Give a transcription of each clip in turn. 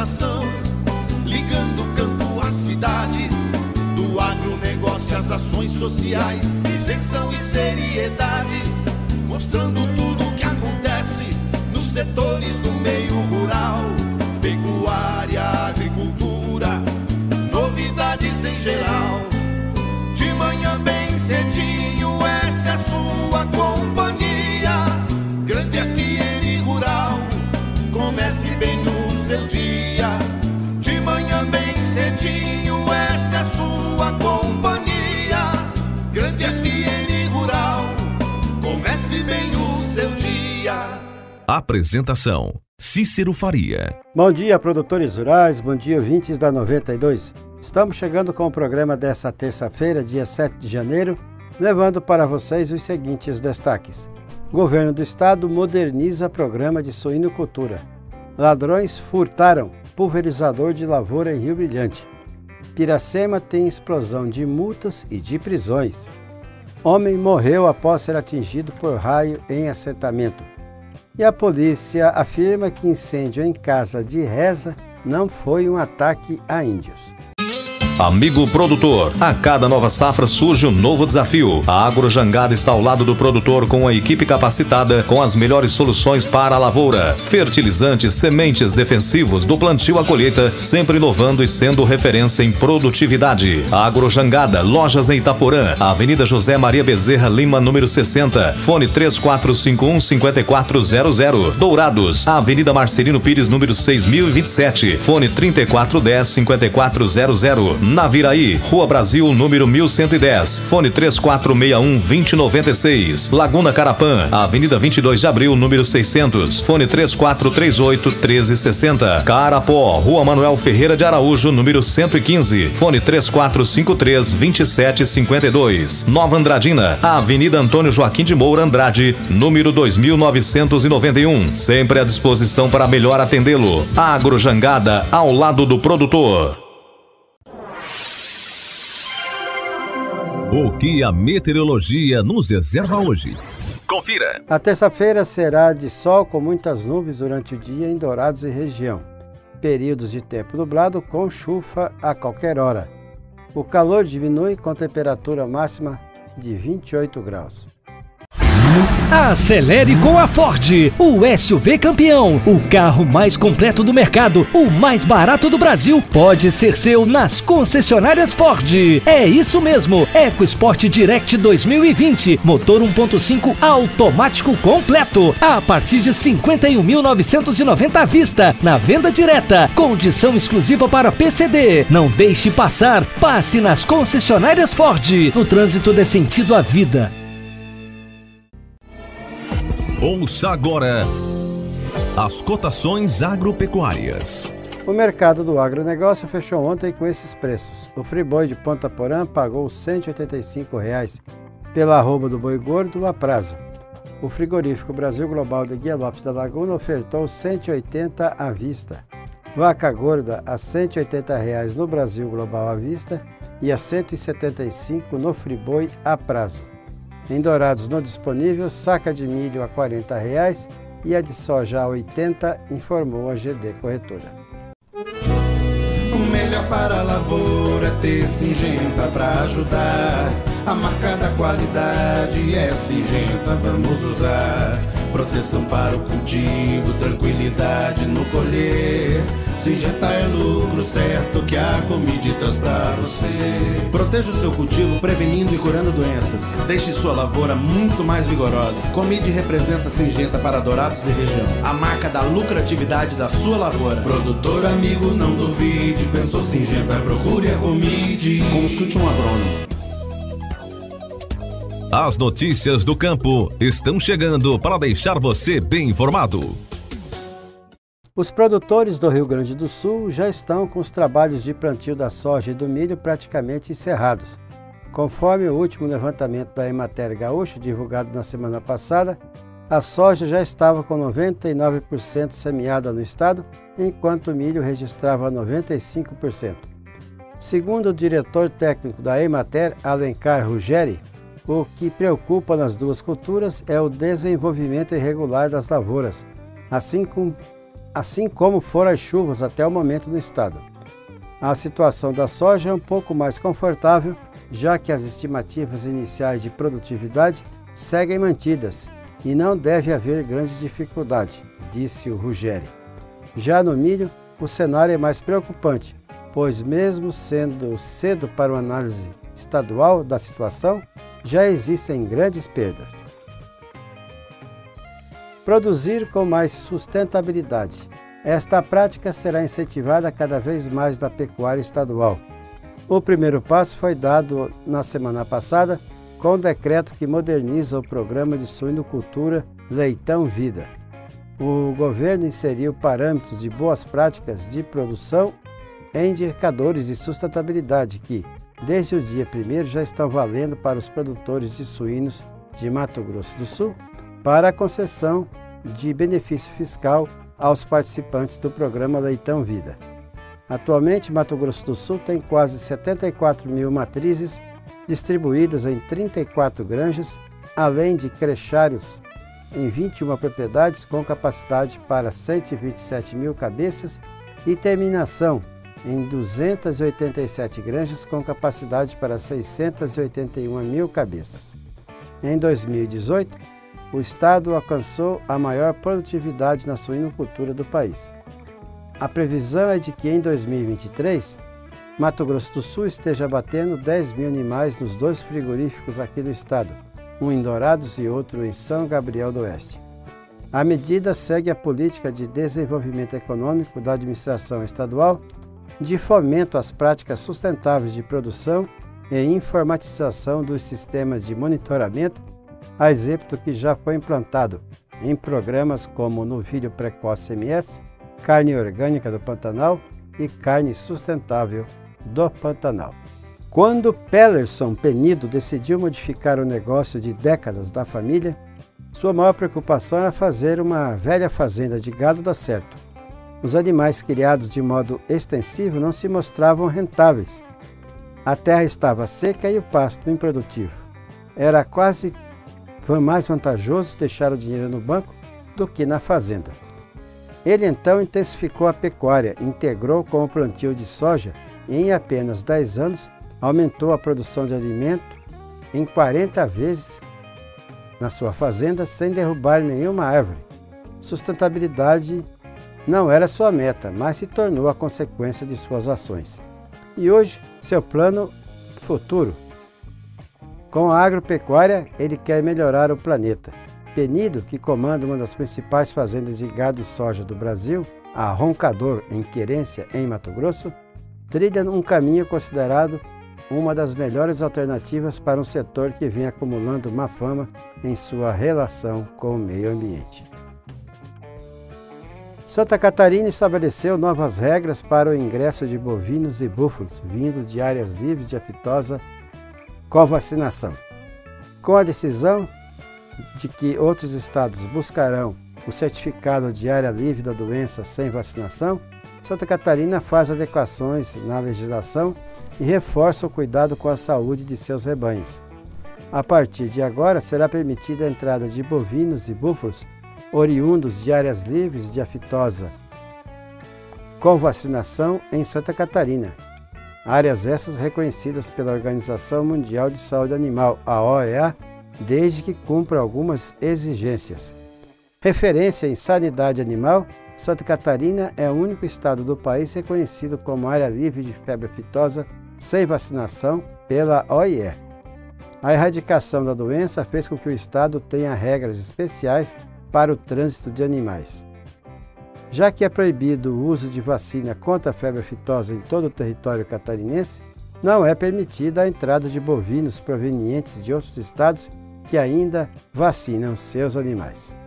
informação, ligando o campo à cidade, do agronegócio às ações sociais, isenção e seriedade, mostrando tudo o que acontece nos setores do meio rural, pecuária, agricultura, novidades em geral. De manhã bem cedinho, essa é a sua companhia, Grande FM Rural, comece bem no seu dia. De manhã bem cedinho, essa é a sua companhia, Grande FM Rural, comece bem no seu dia. Apresentação: Cícero Faria. Bom dia, produtores rurais, bom dia, ouvintes da 92. Estamos chegando com o programa dessa terça-feira, dia 7 de janeiro, levando para vocês os seguintes destaques. Governo do Estado moderniza programa de suinocultura. Ladrões furtaram pulverizador de lavoura em Rio Brilhante. Piracema tem explosão de multas e de prisões. Homem morreu após ser atingido por raio em assentamento. E a polícia afirma que incêndio em casa de reza não foi um ataque a índios. Amigo produtor, a cada nova safra surge um novo desafio. A Agrojangada está ao lado do produtor com a equipe capacitada com as melhores soluções para a lavoura. Fertilizantes, sementes, defensivos, do plantio à colheita, sempre inovando e sendo referência em produtividade. A Agrojangada, lojas em Itaporã, Avenida José Maria Bezerra Lima, número 60, fone 3451-5400. Dourados, Avenida Marcelino Pires, número 6027, fone 3410-5400. Naviraí, Rua Brasil, número 1110, fone 3461-2096. Laguna Carapã, Avenida 22 de Abril, número 600, fone 3438-1360. Carapó, Rua Manuel Ferreira de Araújo, número 115, fone 3453-2752. Nova Andradina, Avenida Antônio Joaquim de Moura Andrade, número 2991, sempre à disposição para melhor atendê-lo. Agrojangada, ao lado do produtor. O que a meteorologia nos reserva hoje? Confira! A terça-feira será de sol com muitas nuvens durante o dia em Dourados e região. Períodos de tempo nublado com chuva a qualquer hora. O calor diminui com temperatura máxima de 28 graus. Acelere com a Ford, o SUV campeão, o carro mais completo do mercado, o mais barato do Brasil, pode ser seu nas concessionárias Ford. É isso mesmo, EcoSport Direct 2020, motor 1.5 automático completo, a partir de 51.990 à vista, na venda direta, condição exclusiva para PCD. Não deixe passar, passe nas concessionárias Ford, no trânsito dê sentido à vida. Ouça agora as cotações agropecuárias. O mercado do agronegócio fechou ontem com esses preços. O friboi de Ponta Porã pagou R$ 185 pela arroba do boi gordo a prazo. O frigorífico Brasil Global de Guia Lopes da Laguna ofertou 180 à vista. Vaca gorda a R$ 180 no Brasil Global à vista e a R$ 175 no friboi a prazo. Em Dourados, no disponível, saca de milho a R$ 40 e a de soja a 80, informou a GD Corretora. O melhor para a lavoura é ter Syngenta para ajudar. A marca da qualidade é Syngenta, vamos usar. Proteção para o cultivo, tranquilidade no colher. Syngenta é lucro certo que a Comide traz pra você. Proteja o seu cultivo prevenindo e curando doenças. Deixe sua lavoura muito mais vigorosa. Comide representa Syngenta para Dourados e região, a marca da lucratividade da sua lavoura. Produtor amigo, não duvide, pensou Syngenta, procure a Comide. Consulte um agrônomo. As notícias do campo estão chegando para deixar você bem informado. Os produtores do Rio Grande do Sul já estão com os trabalhos de plantio da soja e do milho praticamente encerrados. Conforme o último levantamento da Emater Gaúcha, divulgado na semana passada, a soja já estava com 99% semeada no estado, enquanto o milho registrava 95%. Segundo o diretor técnico da Emater, Alencar Ruggeri, o que preocupa nas duas culturas é o desenvolvimento irregular das lavouras, assim assim como foram as chuvas até o momento no estado. A situação da soja é um pouco mais confortável, já que as estimativas iniciais de produtividade seguem mantidas e não deve haver grande dificuldade, disse o Ruggeri. Já no milho, o cenário é mais preocupante, pois mesmo sendo cedo para uma análise estadual da situação, já existem grandes perdas. Produzir com mais sustentabilidade. Esta prática será incentivada cada vez mais na pecuária estadual. O primeiro passo foi dado na semana passada com o decreto que moderniza o programa de suinocultura Leitão Vida. O governo inseriu parâmetros de boas práticas de produção e indicadores de sustentabilidade que, desde o dia 1º, já estão valendo para os produtores de suínos de Mato Grosso do Sul, para a concessão de benefício fiscal aos participantes do programa Leitão Vida. Atualmente, Mato Grosso do Sul tem quase 74 mil matrizes distribuídas em 34 granjas, além de crechários em 21 propriedades com capacidade para 127 mil cabeças e terminação em 287 granjas com capacidade para 681 mil cabeças. Em 2018, o estado alcançou a maior produtividade na suinocultura do país. A previsão é de que em 2023, Mato Grosso do Sul esteja abatendo 10 mil animais nos 2 frigoríficos aqui do estado, um em Dourados e outro em São Gabriel do Oeste. A medida segue a política de desenvolvimento econômico da administração estadual, de fomento às práticas sustentáveis de produção e informatização dos sistemas de monitoramento, a exemplo do que já foi implantado em programas como Novilho Precoce MS, Carne Orgânica do Pantanal e Carne Sustentável do Pantanal. Quando Pellerson Penido decidiu modificar o negócio de décadas da família, sua maior preocupação era fazer uma velha fazenda de gado dar certo. Os animais criados de modo extensivo não se mostravam rentáveis. A terra estava seca e o pasto improdutivo. Era quase mais vantajoso deixar o dinheiro no banco do que na fazenda. Ele então intensificou a pecuária, integrou com o plantio de soja e em apenas 10 anos aumentou a produção de alimento em 40 vezes na sua fazenda sem derrubar nenhuma árvore. Sustentabilidade não era sua meta, mas se tornou a consequência de suas ações. E hoje, seu plano futuro. Com a agropecuária, ele quer melhorar o planeta. Penido, que comanda uma das principais fazendas de gado e soja do Brasil, a Roncador, em Querência, em Mato Grosso, trilha um caminho considerado uma das melhores alternativas para um setor que vem acumulando má fama em sua relação com o meio ambiente. Santa Catarina estabeleceu novas regras para o ingresso de bovinos e búfalos vindo de áreas livres de aftosa com vacinação. Com a decisão de que outros estados buscarão o certificado de área livre da doença sem vacinação, Santa Catarina faz adequações na legislação e reforça o cuidado com a saúde de seus rebanhos. A partir de agora, será permitida a entrada de bovinos e búfalos oriundos de áreas livres de aftosa com vacinação em Santa Catarina. Áreas essas reconhecidas pela Organização Mundial de Saúde Animal, a OEA, desde que cumpra algumas exigências. Referência em sanidade animal, Santa Catarina é o único estado do país reconhecido como área livre de febre aftosa sem vacinação pela OIE. A erradicação da doença fez com que o estado tenha regras especiais para o trânsito de animais. Já que é proibido o uso de vacina contra a febre aftosa em todo o território catarinense, não é permitida a entrada de bovinos provenientes de outros estados que ainda vacinam seus animais.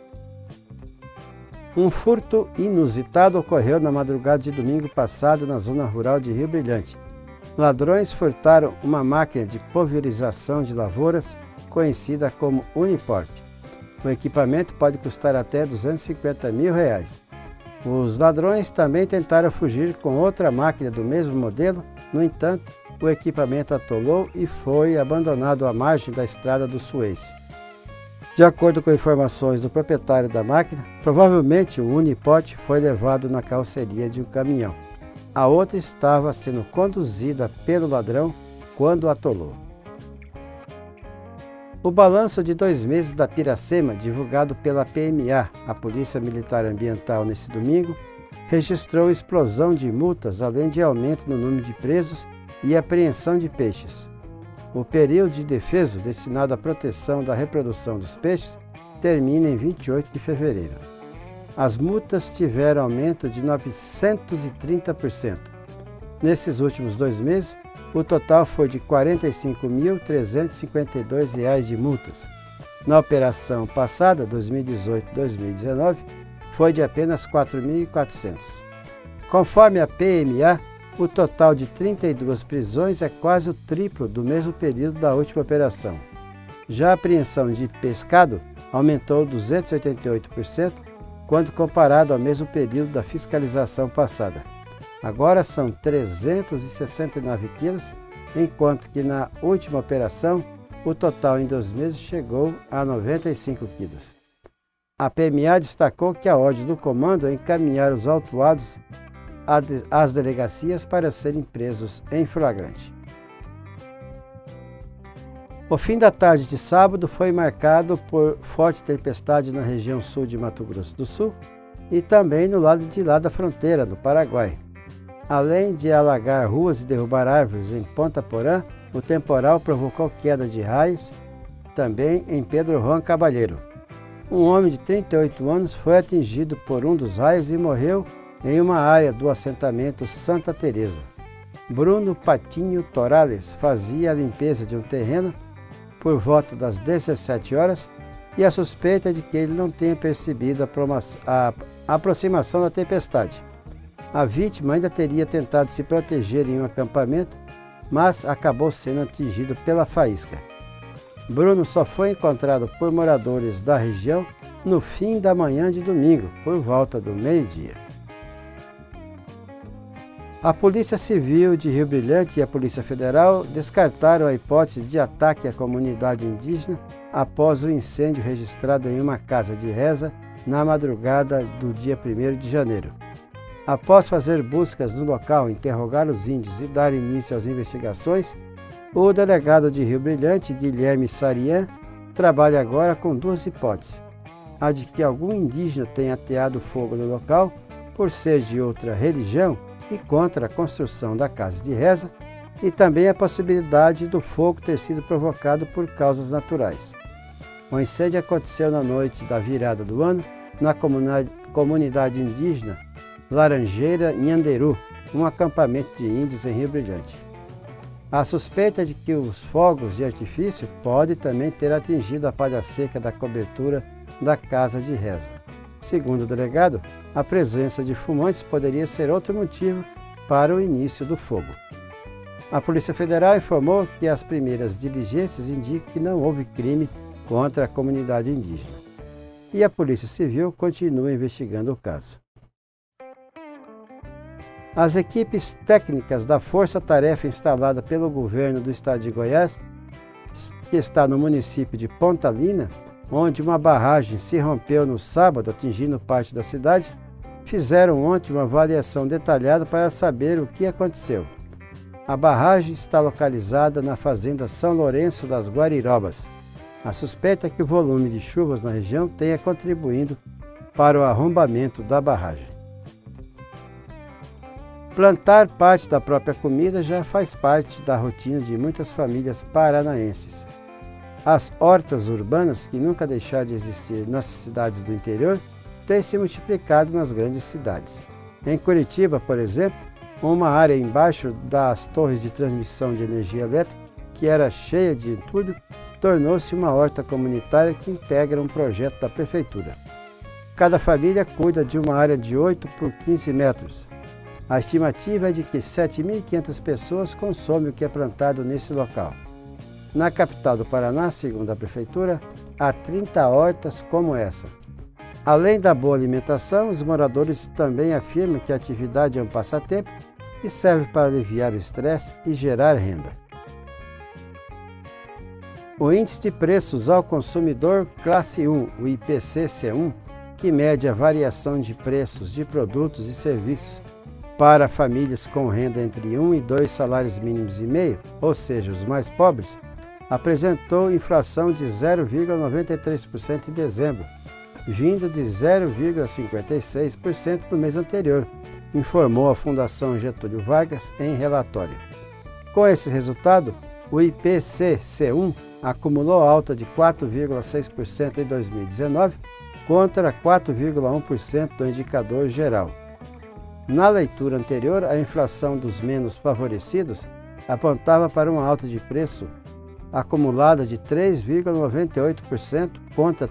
Um furto inusitado ocorreu na madrugada de domingo passado na zona rural de Rio Brilhante. Ladrões furtaram uma máquina de pulverização de lavouras conhecida como Uniport. O equipamento pode custar até R$250 mil. Os ladrões também tentaram fugir com outra máquina do mesmo modelo, no entanto, o equipamento atolou e foi abandonado à margem da estrada do Suez. De acordo com informações do proprietário da máquina, provavelmente um unipote foi levado na carroceria de um caminhão. A outra estava sendo conduzida pelo ladrão quando atolou. O balanço de 2 meses da Piracema, divulgado pela PMA, a Polícia Militar Ambiental, nesse domingo, registrou explosão de multas, além de aumento no número de presos e apreensão de peixes. O período de defeso, destinado à proteção da reprodução dos peixes, termina em 28 de fevereiro. As multas tiveram aumento de 930%. Nesses últimos 2 meses, o total foi de R$ 45.352 de multas. Na operação passada, 2018-2019, foi de apenas 4.400. Conforme a PMA, o total de 32 prisões é quase o triplo do mesmo período da última operação. Já a apreensão de pescado aumentou 288% quando comparado ao mesmo período da fiscalização passada. Agora são 369 quilos, enquanto que na última operação o total em 2 meses chegou a 95 quilos. A PMA destacou que a ordem do comando é encaminhar os autuados às delegacias para serem presos em flagrante. O fim da tarde de sábado foi marcado por forte tempestade na região sul de Mato Grosso do Sul e também no lado de lá da fronteira, no Paraguai. Além de alagar ruas e derrubar árvores em Ponta Porã, o temporal provocou queda de raios também em Pedro Juan Caballero. Um homem de 38 anos foi atingido por um dos raios e morreu em uma área do assentamento Santa Teresa. Bruno Patinho Torales fazia a limpeza de um terreno por volta das 17 horas e a suspeita é de que ele não tenha percebido a aproximação da tempestade. A vítima ainda teria tentado se proteger em um acampamento, mas acabou sendo atingido pela faísca. Bruno só foi encontrado por moradores da região no fim da manhã de domingo, por volta do meio-dia. A Polícia Civil de Rio Brilhante e a Polícia Federal descartaram a hipótese de ataque à comunidade indígena após o incêndio registrado em uma casa de reza na madrugada do dia 1º de janeiro. Após fazer buscas no local, interrogar os índios e dar início às investigações, o delegado de Rio Brilhante, Guilherme Sarian, trabalha agora com 2 hipóteses. A de que algum indígena tenha ateado fogo no local por ser de outra religião e contra a construção da casa de reza, e também a possibilidade do fogo ter sido provocado por causas naturais. O incêndio aconteceu na noite da virada do ano na comunidade indígena Laranjeira Nhanderu, um acampamento de índios em Rio Brilhante. A suspeita é de que os fogos de artifício podem também ter atingido a palha seca da cobertura da casa de reza. Segundo o delegado, a presença de fumantes poderia ser outro motivo para o início do fogo. A Polícia Federal informou que as primeiras diligências indicam que não houve crime contra a comunidade indígena. E a Polícia Civil continua investigando o caso. As equipes técnicas da Força-Tarefa instalada pelo governo do estado de Goiás, que está no município de Pontalina, onde uma barragem se rompeu no sábado, atingindo parte da cidade, fizeram ontem uma avaliação detalhada para saber o que aconteceu. A barragem está localizada na fazenda São Lourenço das Guarirobas. A suspeita é que o volume de chuvas na região tenha contribuído para o arrombamento da barragem. Plantar parte da própria comida já faz parte da rotina de muitas famílias paranaenses. As hortas urbanas, que nunca deixaram de existir nas cidades do interior, têm se multiplicado nas grandes cidades. Em Curitiba, por exemplo, uma área embaixo das torres de transmissão de energia elétrica, que era cheia de entulho, tornou-se uma horta comunitária que integra um projeto da prefeitura. Cada família cuida de uma área de 8 por 15 metros. A estimativa é de que 7.500 pessoas consomem o que é plantado nesse local. Na capital do Paraná, segundo a prefeitura, há 30 hortas como essa. Além da boa alimentação, os moradores também afirmam que a atividade é um passatempo e serve para aliviar o estresse e gerar renda. O Índice de Preços ao Consumidor Classe 1, o IPC-C1, que mede a variação de preços de produtos e serviços para famílias com renda entre 1 e 2 salários mínimos e meio, ou seja, os mais pobres, apresentou inflação de 0,93% em dezembro, vindo de 0,56% no mês anterior, informou a Fundação Getúlio Vargas em relatório. Com esse resultado, o IPC-C1 acumulou alta de 4,6% em 2019 contra 4,1% do indicador geral. Na leitura anterior, a inflação dos menos favorecidos apontava para uma alta de preço acumulada de 3,98% contra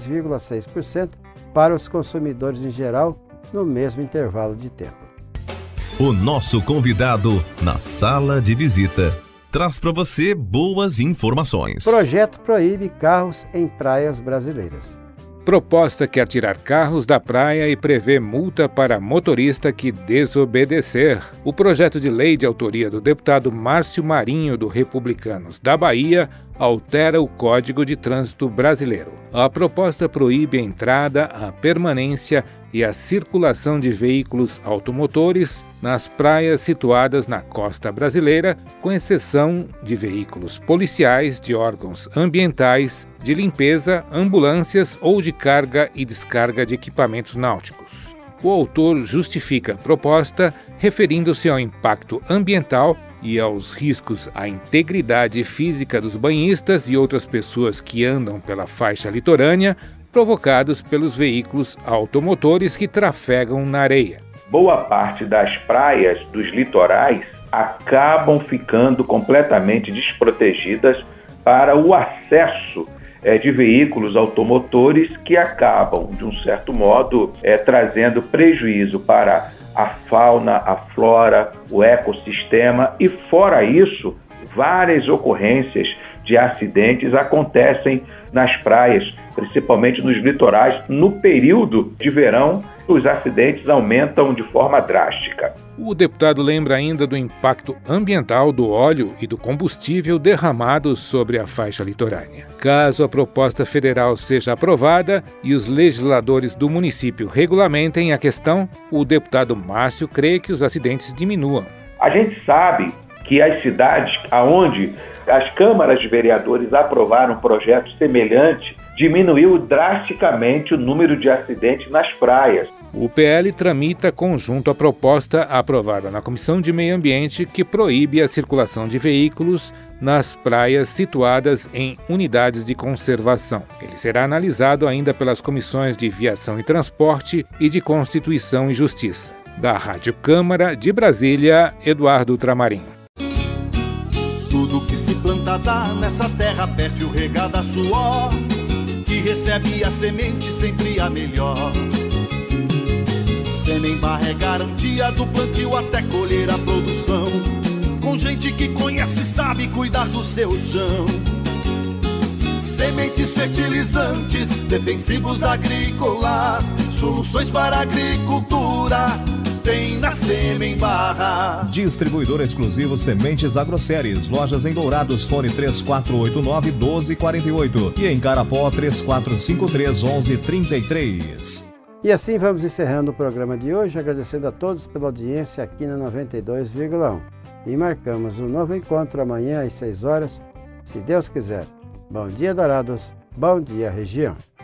3,6% para os consumidores em geral no mesmo intervalo de tempo. O nosso convidado na sala de visita traz para você boas informações. Projeto proíbe carros em praias brasileiras. Proposta quer tirar carros da praia e prevê multa para motorista que desobedecer. O projeto de lei de autoria do deputado Márcio Marinho, do Republicanos da Bahia, altera o Código de Trânsito Brasileiro. A proposta proíbe a entrada, a permanência e a circulação de veículos automotores nas praias situadas na costa brasileira, com exceção de veículos policiais, de órgãos ambientais, de limpeza, ambulâncias ou de carga e descarga de equipamentos náuticos. O autor justifica a proposta referindo-se ao impacto ambiental e aos riscos à integridade física dos banhistas e outras pessoas que andam pela faixa litorânea, provocados pelos veículos automotores que trafegam na areia. Boa parte das praias dos litorais acabam ficando completamente desprotegidas para o acesso de veículos automotores que acabam, de um certo modo, trazendo prejuízo para a fauna, a flora, o ecossistema e, fora isso, várias ocorrências de acidentes acontecem nas praias, principalmente nos litorais. No período de verão, os acidentes aumentam de forma drástica. O deputado lembra ainda do impacto ambiental do óleo e do combustível derramados sobre a faixa litorânea. Caso a proposta federal seja aprovada e os legisladores do município regulamentem a questão, o deputado Márcio crê que os acidentes diminuam. A gente sabe que as cidades onde as câmaras de vereadores aprovaram um projeto semelhante diminuiu drasticamente o número de acidentes nas praias. O PL tramita conjunto à proposta aprovada na Comissão de Meio Ambiente que proíbe a circulação de veículos nas praias situadas em unidades de conservação. Ele será analisado ainda pelas comissões de Viação e Transporte e de Constituição e Justiça. Da Rádio Câmara de Brasília, Eduardo Tramarim. Tudo que se planta dá nessa terra fértil regada a suor, que recebe a semente sempre a melhor. Semembar é garantia do plantio até colher a produção, com gente que conhece e sabe cuidar do seu chão. Sementes fertilizantes, defensivos agrícolas, soluções para a agricultura tem na Semembar. Distribuidor exclusivo Sementes Agroceres. Lojas em Dourados, fone 3489-1248 e em Carapó 3453-1133. E assim vamos encerrando o programa de hoje, agradecendo a todos pela audiência aqui na 92,1. E marcamos um novo encontro amanhã às 6 horas, se Deus quiser. Bom dia, Dourados. Bom dia, região.